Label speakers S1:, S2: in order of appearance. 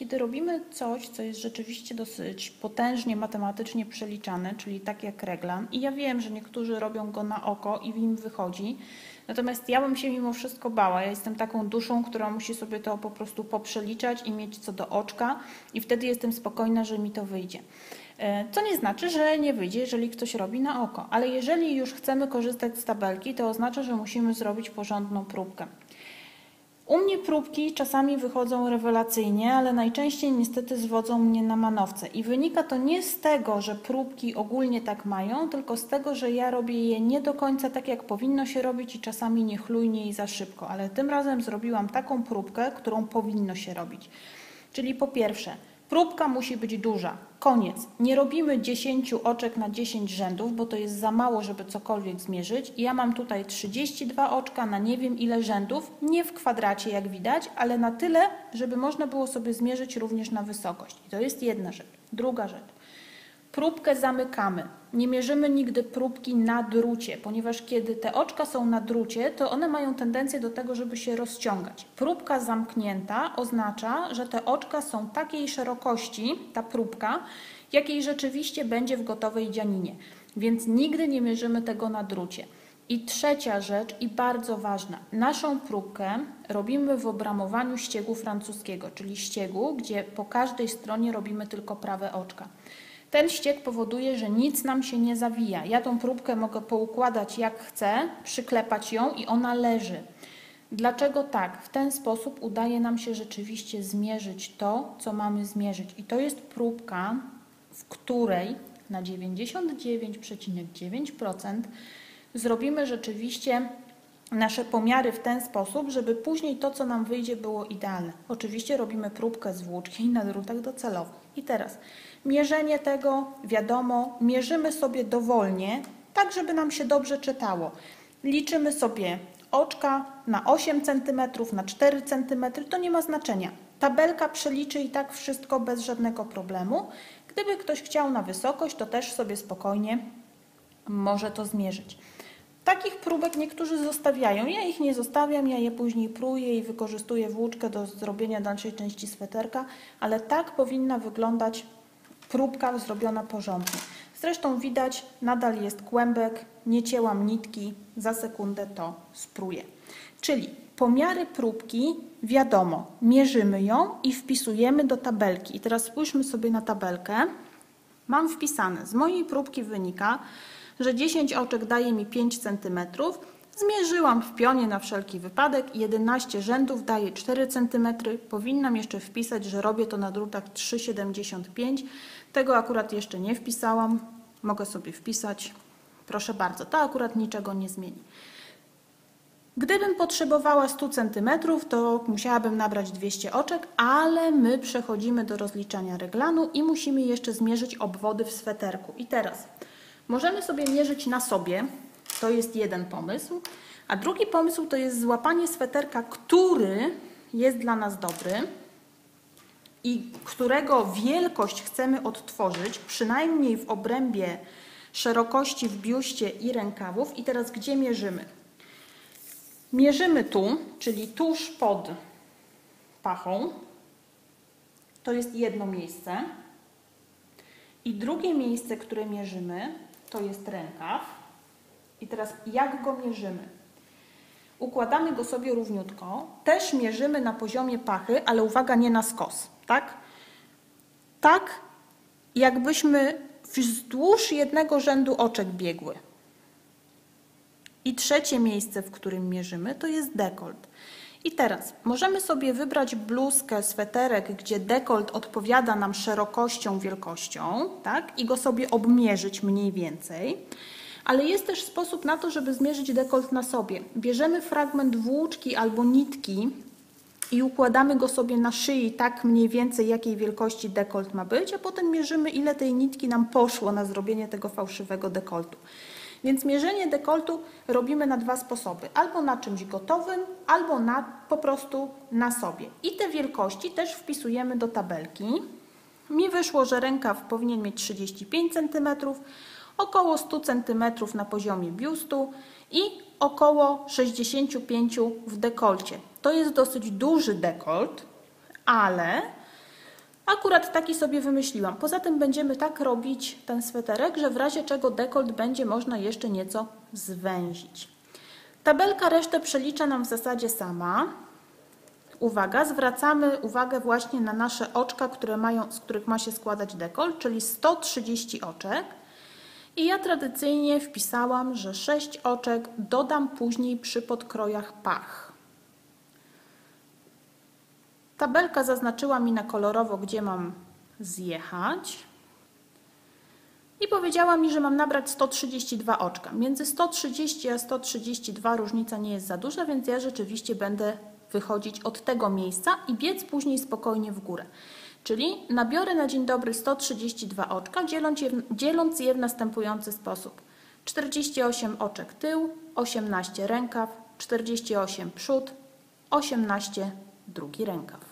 S1: Kiedy robimy coś, co jest rzeczywiście dosyć potężnie matematycznie przeliczane, czyli tak jak reglan, i ja wiem, że niektórzy robią go na oko i im wychodzi, natomiast ja bym się mimo wszystko bała. Ja jestem taką duszą, która musi sobie to po prostu poprzeliczać i mieć co do oczka i wtedy jestem spokojna, że mi to wyjdzie. Co nie znaczy, że nie wyjdzie, jeżeli ktoś robi na oko, ale jeżeli już chcemy korzystać z tabelki, to oznacza, że musimy zrobić porządną próbkę. U mnie próbki czasami wychodzą rewelacyjnie, ale najczęściej niestety zwodzą mnie na manowce. I wynika to nie z tego, że próbki ogólnie tak mają, tylko z tego, że ja robię je nie do końca tak, jak powinno się robić i czasami niechlujnie i za szybko. Ale tym razem zrobiłam taką próbkę, którą powinno się robić. Czyli po pierwsze, próbka musi być duża. Koniec. Nie robimy 10 oczek na 10 rzędów, bo to jest za mało, żeby cokolwiek zmierzyć. I ja mam tutaj 32 oczka na nie wiem ile rzędów, nie w kwadracie jak widać, ale na tyle, żeby można było sobie zmierzyć również na wysokość. I to jest jedna rzecz. Druga rzecz. Próbkę zamykamy. Nie mierzymy nigdy próbki na drucie, ponieważ kiedy te oczka są na drucie, to one mają tendencję do tego, żeby się rozciągać. Próbka zamknięta oznacza, że te oczka są takiej szerokości, ta próbka, jakiej rzeczywiście będzie w gotowej dzianinie. Więc nigdy nie mierzymy tego na drucie. I trzecia rzecz i bardzo ważna. Naszą próbkę robimy w obramowaniu ściegu francuskiego, czyli ściegu, gdzie po każdej stronie robimy tylko prawe oczka. Ten ścieg powoduje, że nic nam się nie zawija. Ja tą próbkę mogę poukładać jak chcę, przyklepać ją i ona leży. Dlaczego tak? W ten sposób udaje nam się rzeczywiście zmierzyć to, co mamy zmierzyć. I to jest próbka, w której na 99,9% zrobimy rzeczywiście nasze pomiary w ten sposób, żeby później to, co nam wyjdzie, było idealne. Oczywiście robimy próbkę z włóczki na drutach docelowych. I teraz mierzenie tego, wiadomo, mierzymy sobie dowolnie, tak żeby nam się dobrze czytało. Liczymy sobie oczka na 8 cm, na 4 cm, to nie ma znaczenia. Tabelka przeliczy i tak wszystko bez żadnego problemu. Gdyby ktoś chciał na wysokość, to też sobie spokojnie może to zmierzyć. Takich próbek niektórzy zostawiają. Ja ich nie zostawiam, ja je później pruję i wykorzystuję włóczkę do zrobienia dalszej części sweterka, ale tak powinna wyglądać próbka zrobiona porządnie. Zresztą widać, nadal jest kłębek, nie cięłam nitki, za sekundę to spruję. Czyli pomiary próbki, wiadomo, mierzymy ją i wpisujemy do tabelki. I teraz spójrzmy sobie na tabelkę. Mam wpisane, z mojej próbki wynika, że 10 oczek daje mi 5 cm. Zmierzyłam w pionie na wszelki wypadek, 11 rzędów daje 4 cm. Powinnam jeszcze wpisać, że robię to na drutach 3,75. Tego akurat jeszcze nie wpisałam. Mogę sobie wpisać. Proszę bardzo, to akurat niczego nie zmieni. Gdybym potrzebowała 100 cm, to musiałabym nabrać 200 oczek, ale my przechodzimy do rozliczania reglanu i musimy jeszcze zmierzyć obwody w sweterku. I teraz możemy sobie mierzyć na sobie, to jest jeden pomysł, a drugi pomysł to jest złapanie sweterka, który jest dla nas dobry i którego wielkość chcemy odtworzyć, przynajmniej w obrębie szerokości w biuście i rękawów. I teraz gdzie mierzymy? Mierzymy tu, czyli tuż pod pachą, to jest jedno miejsce. I drugie miejsce, które mierzymy, to jest rękaw. I teraz jak go mierzymy? Układamy go sobie równiutko. Też mierzymy na poziomie pachy, ale uwaga, nie na skos. Tak? Tak, jakbyśmy wzdłuż jednego rzędu oczek biegły. I trzecie miejsce, w którym mierzymy, to jest dekolt. I teraz możemy sobie wybrać bluzkę, sweterek, gdzie dekolt odpowiada nam szerokością, wielkością, tak? I go sobie obmierzyć mniej więcej. Ale jest też sposób na to, żeby zmierzyć dekolt na sobie. Bierzemy fragment włóczki albo nitki i układamy go sobie na szyi tak mniej więcej, jakiej wielkości dekolt ma być, a potem mierzymy, ile tej nitki nam poszło na zrobienie tego fałszywego dekoltu. Więc mierzenie dekoltu robimy na dwa sposoby. Albo na czymś gotowym, albo po prostu na sobie. I te wielkości też wpisujemy do tabelki. Mi wyszło, że rękaw powinien mieć 35 cm, około 100 cm na poziomie biustu i około 65 w dekolcie. To jest dosyć duży dekolt, ale Akurat taki sobie wymyśliłam. Poza tym będziemy tak robić ten sweterek, że w razie czego dekolt będzie można jeszcze nieco zwęzić. Tabelka resztę przelicza nam w zasadzie sama. Uwaga, zwracamy uwagę właśnie na nasze oczka, z których ma się składać dekolt, czyli 130 oczek. I ja tradycyjnie wpisałam, że 6 oczek dodam później przy podkrojach pach. Tabelka zaznaczyła mi na kolorowo, gdzie mam zjechać. I powiedziała mi, że mam nabrać 132 oczka. Między 130 a 132 różnica nie jest za duża, więc ja rzeczywiście będę wychodzić od tego miejsca i biec później spokojnie w górę. Czyli nabiorę na dzień dobry 132 oczka, dzieląc je w następujący sposób. 48 oczek tył, 18 rękaw, 48 przód, 18 drugi rękaw.